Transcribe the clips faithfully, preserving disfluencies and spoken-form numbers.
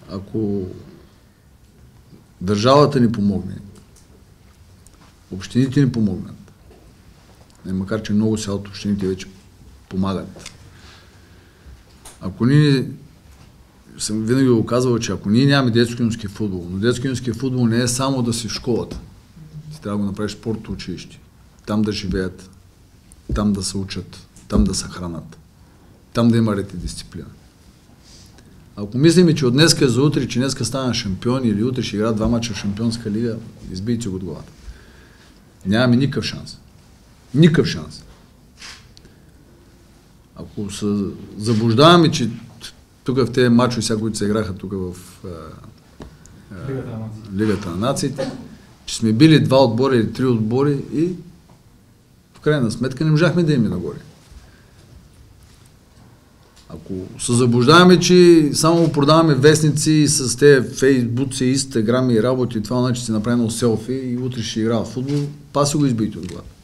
ако държавата ни помогне, общините ни помогнат, макар че много сега от общините вече помагат. Ако ние, съм винаги го казвал, че ако ние нямаме детско-юношески футбол, но детско-юношески футбол не е само да си в школата. Ти трябва да го направиш спортно училище. Там да живеят, там да се учат, там да се хранат, там да има ред и дисциплина. Ако мислим, че от днеска за утре, че днеска стана шампион или утре ще играят два мача в Шампионска лига, избийте го от главата. Нямаме никакъв шанс. Никакъв шанс. Ако се заблуждаваме, че тук в тези мачове, сега, които се играха тук в а, а, Лигата, на Лигата на нациите, че сме били два отбора или три отбори и в крайна сметка не можахме да им нагоре. Ако се заблуждаваме, че само продаваме вестници с тези фейсбуци, инстаграми и работи, това значи си направим селфи и утре ще играва в футбол, па си го избийте от главата.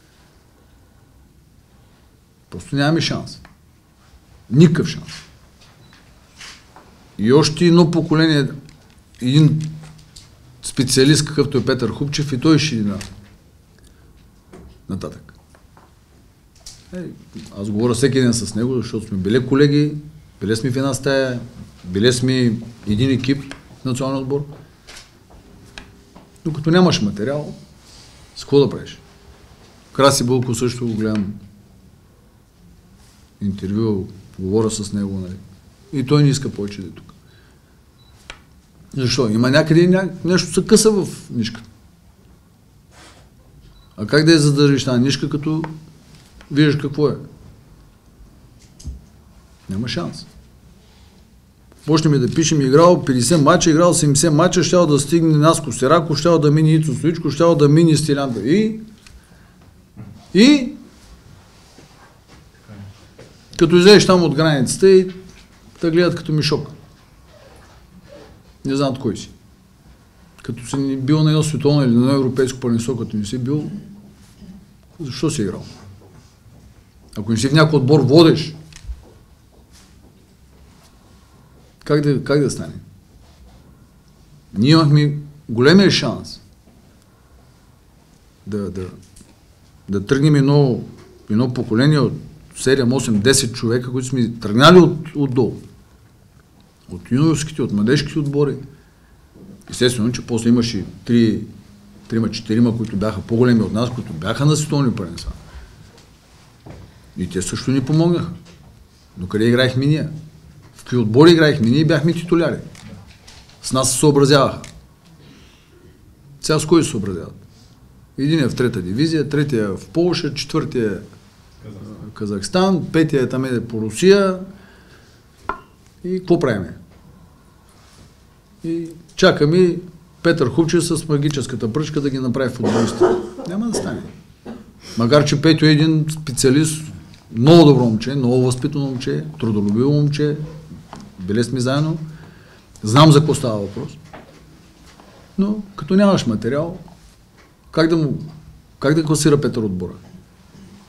Просто нямаме шанс. Никакъв шанс. И още едно поколение, един специалист, какъвто е Петър Хупчев, и той ще на нататък. Е, аз говоря всеки ден с него, защото сме били колеги, били сме в една стая, били сме един екип в националния отбор. Но като нямаш материал, с какво да правиш? Краси Бълко също го гледам интервю, говоря с него, нали? И той не иска повече да е тук. Защо? Има някъде ня... нещо се къса в нишката. А как да я задържиш тази нишка, като виждаш какво е? Няма шанс. Почнем да пишем, играл петдесет мача, играл седемдесет мача, щял да стигне Наско Серако, щял да мини Ицо Стоичко, щял да мини Стилян. И... И... Като излезеш там от границата и да гледат като мишок. Не знам от кой си. Като си бил на едно световно или на едно европейско първенство, като не си бил, защо си играл? Ако не си в някой отбор водиш, как да, как да стане? Ние имахме големия шанс да, да, да тръгнем едно, едно поколение от седем, осем, десет човека, които сме тръгнали от, отдолу. От юношеските, от младежките отбори. Естествено, че после имаше три, трима, четирима, които бяха по-големи от нас, които бяха на световни първенства. И те също ни помогнаха. Но къде играехме ние? В какви отбори играехме ние и бяхме титуляри. С нас се съобразяваха. Сега с кой се съобразяват? Един е в трета дивизия, третия в Полша, четвъртия е Казахстан, петия е там е по Русия. И какво правиме? И чакаме Петър Хупчев с магическата пръчка да ги направи футболисти. Няма да стане. Макар че Петю е един специалист, много добро момче, много възпитано момче, трудолюбиво момче, били сме заедно, знам за какво става въпрос. Но като нямаш материал, как да му, как да класира Петър отбора?